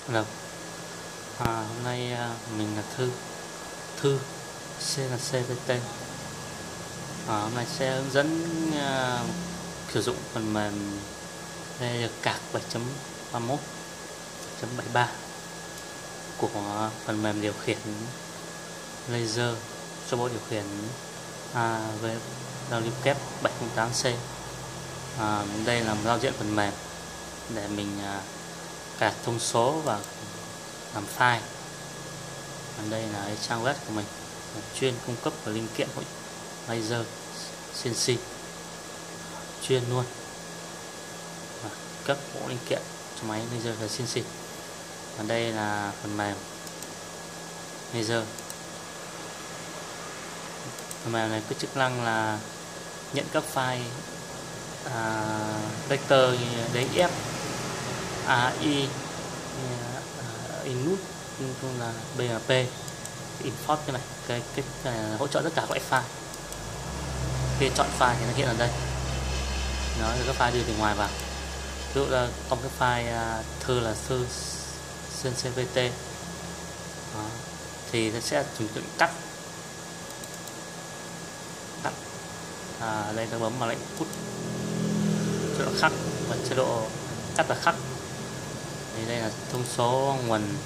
Hello. Hôm nay mình là Thư C là CVT. Hôm nay sẽ hướng dẫn sử dụng phần mềm cạc 7.31.73 của phần mềm điều khiển laser cho bộ điều khiển WCAP 708C. Đây là một giao diện phần mềm để mình cạc thông số và làm file. Đây là cái trang web của mình chuyên cung cấp và linh kiện laser CNC chuyên luôn, cấp bộ linh kiện cho máy laser và CNC. Và đây là phần mềm laser. Phần mềm này có chức năng là nhận các file vector như DXF, AI, input là BMP, import cái này, cái này hỗ trợ tất cả các loại file. Khi chọn file thì nó hiện ở đây, nó các file đưa từ ngoài vào. Ví dụ là trong cái file thư là thư CNCVT thì nó sẽ dùng lệnh cắt. Đây ta bấm vào lệnh put chế độ khắc và chế độ cắt và khắc. Thì đây là thông số nguồn,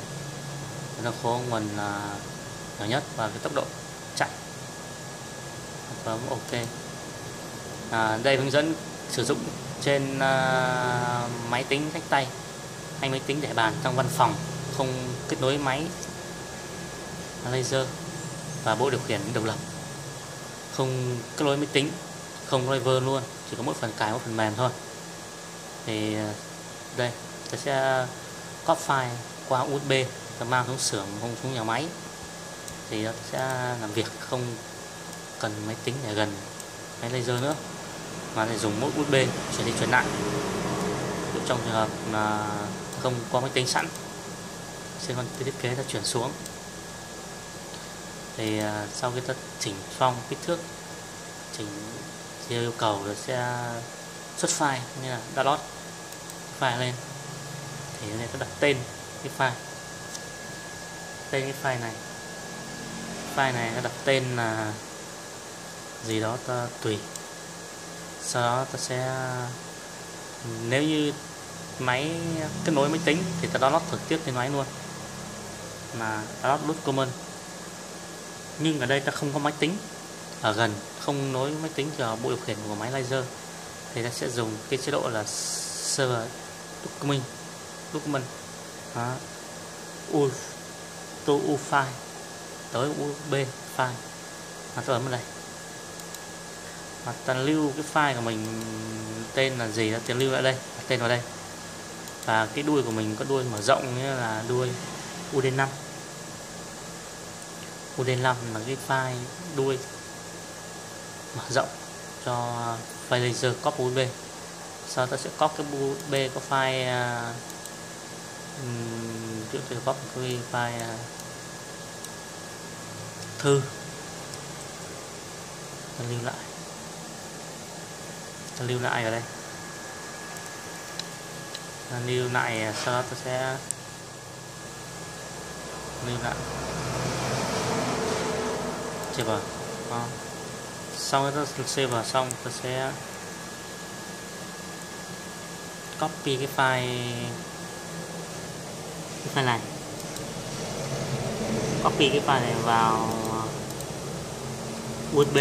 nhỏ nhất và cái tốc độ chạy. Bấm OK. Đây hướng dẫn sử dụng trên máy tính sách tay hay máy tính để bàn trong văn phòng không kết nối máy laser và bộ điều khiển độc lập, không kết nối máy tính, không driver luôn, chỉ có mỗi phần cài, mỗi phần mềm thôi. Thì đây ta sẽ copy file qua USB và mang xuống xưởng, không xuống nhà máy, thì nó sẽ làm việc không cần máy tính để gần máy laser nữa, mà để dùng mỗi USB chuyển đi chuyển lại. Trong trường hợp mà không có máy tính sẵn trên con thiết kế ta chuyển xuống, thì sau khi ta chỉnh xong kích thước, chỉnh theo yêu cầu, rồi sẽ xuất file như là download file lên. Thì này ta đặt tên cái file, cái file này ta đặt tên là gì đó ta tùy. Sau đó ta sẽ, nếu như máy kết nối máy tính thì ta download trực tiếp trên máy luôn, mà download common. Nhưng ở đây ta không có máy tính ở gần, không nối máy tính vào bộ điều khiển của máy laser, thì ta sẽ dùng cái chế độ là server document to u file tới USB file, ta bấm vào đây và ta lưu cái file của mình tên là gì, ta lưu lại đây, đặt tên vào đây. Và cái đuôi của mình có đuôi mở rộng, như là đuôi UD5. UD5 là cái file đuôi mở rộng cho file laser copy USB. Sau ta sẽ copy cái USB có file trước khi copy cái file thư, ta lưu lại ở đây, lưu lại. Sau đó ta sẽ lưu lại save vào. Sau đó ta save vào xong, ta sẽ copy cái file này, copy cái file này vào USB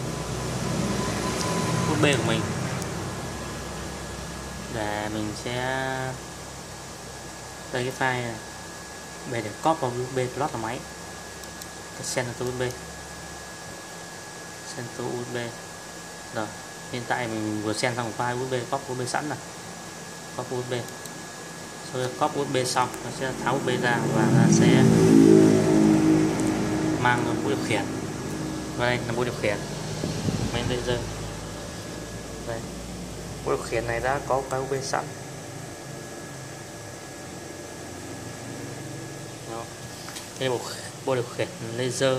của mình, để mình sẽ đây cái file này để copy vào USB plot vào máy, send to USB. Rồi hiện tại mình vừa send xong một file USB, copy USB sẵn rồi, copy USB. Sau khi copy USB xong, nó sẽ tháo USB ra và nó sẽ mang bộ điều khiển. Và đây là bộ điều khiển máy laser. Đây, bộ điều khiển này đã có file USB sẵn. Đó. Đây là bộ điều khiển laser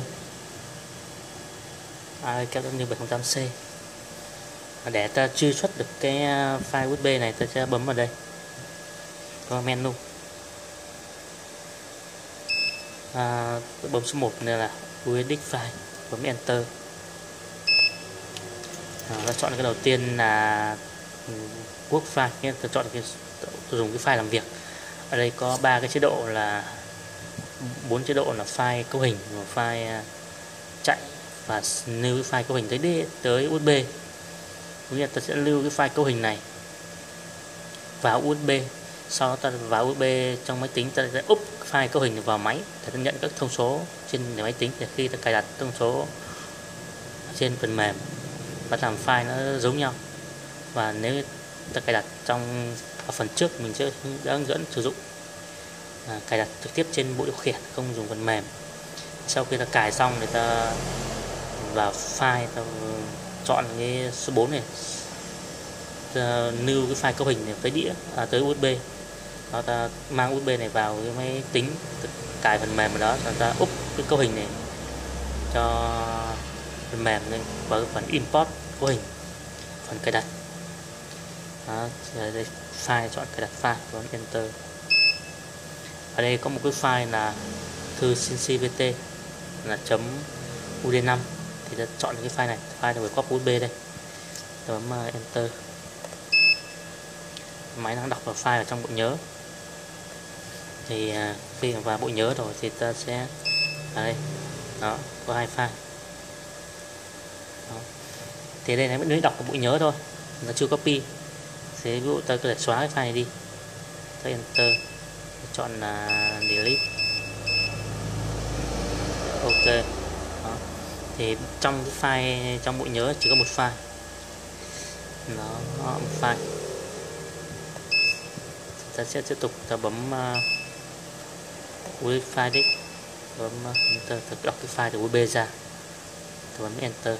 WCAP 708C. Để ta truy xuất được cái file USB này, ta sẽ bấm vào đây, có menu Bấm số 1 này là USD file, bấm enter. Ta chọn cái đầu tiên là work file, nghĩa là ta chọn tôi dùng cái file làm việc. Ở đây có 3 cái chế độ, là 4 chế độ là file cấu hình, file chạy và lưu cái file cấu hình tới USB. Cũng như ta sẽ lưu cái file cấu hình này vào USB, sau đó ta vào USB trong máy tính, ta sẽ úp file cấu hình vào máy để ta nhận các thông số trên máy tính. Để khi ta cài đặt thông số trên phần mềm và làm file nó giống nhau. Và nếu ta cài đặt ở phần trước mình sẽ hướng dẫn sử dụng cài đặt trực tiếp trên bộ điều khiển, không dùng phần mềm. Sau khi ta cài xong thì ta vào file, ta chọn cái số 4 này, ta lưu cái file cấu hình này tới đĩa tới USB. Đó, ta mang USB này vào cái máy tính, cài phần mềm ở đó, rồi ta úp cái cấu hình này cho phần mềm lên vào cái phần import cấu hình, phần cài đặt. Đó, đây file, chọn cài đặt file, bấm enter. Ở đây có một cái file là thư CVT là .ud5, thì ta chọn cái file này, file được copy USB đây, bấm enter. Máy đang đọc vào file ở trong bộ nhớ. Thì khi vào bộ nhớ rồi thì ta sẽ ở đây, đó có 2 file. Đó. Thì đây là mới đọc vào bộ nhớ thôi, nó chưa copy. Thế ví dụ ta có thể xóa cái file này đi, ta enter, chọn là delete, ok. Đó. Thì trong cái file, trong bộ nhớ chỉ có một file, nó một file. Ta sẽ tiếp tục ta bấm USB file disk, bấm enter, ta đọc cái file từ USB ra, ta bấm enter,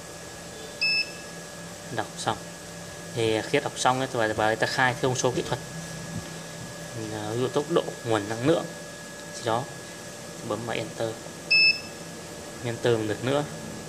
đọc xong. Thì khi đọc xong ấy, và ta khai thông số kỹ thuật, ví dụ tốc độ, nguồn năng lượng gì đó, bấm vào enter một lượt nữa.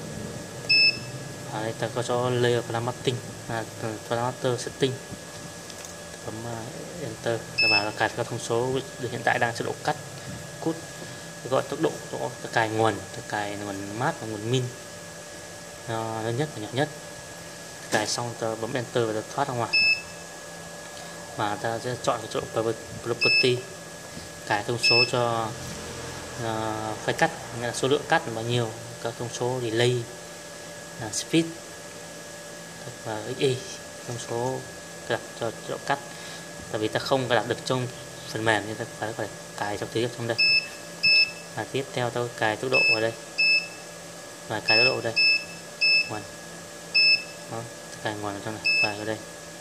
Ở đây ta có cho layer formatting, formatter setting, bấm enter và cài các thông số hiện tại đang chế độ cắt cút, gọi tốc độ, ta cài nguồn, mát và nguồn min lớn nhất và nhỏ nhất. Cài xong ta bấm enter và ta thoát ra ngoài, và ta sẽ chọn cái chỗ property, cài thông số cho file cắt, nghĩa là số lượng cắt bao nhiêu, các thông số delay, speed và XY, thông số đặt cho chỗ cắt. Tại vì ta không cài đặt được trong phần mềm nên ta phải cài trực tiếp trong đây. Và tiếp theo ta cài tốc độ vào đây, và cài tốc độ ở đây, nguồn, đó, cài nguồn ở trong này, cài vào đây,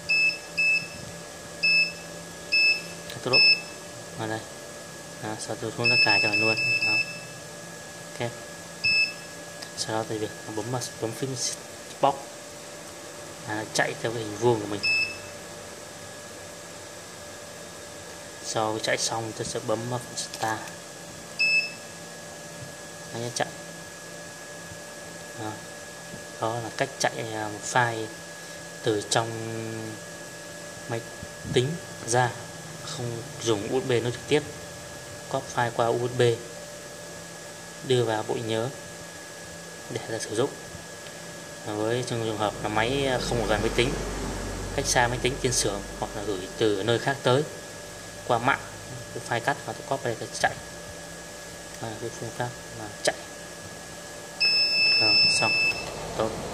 cài tốc độ vào đây. Đó, sau tôi xuống ta cài cho mình luôn. Đó, ok. Sau đó thì việc bấm phím box, chạy theo cái hình vuông của mình. Sau chạy xong tôi sẽ bấm start, nó chạy. Đó là cách chạy một file từ trong máy tính ra, không dùng USB nó trực tiếp, copy file qua USB đưa vào bộ nhớ để là sử dụng. Với trong trường hợp là máy không ở gần máy tính, cách xa máy tính trên xưởng, hoặc là gửi từ nơi khác tới qua mạng, cái file cắt và tôi copy đây, chạy cái phương pháp là chạy. Xong tốt.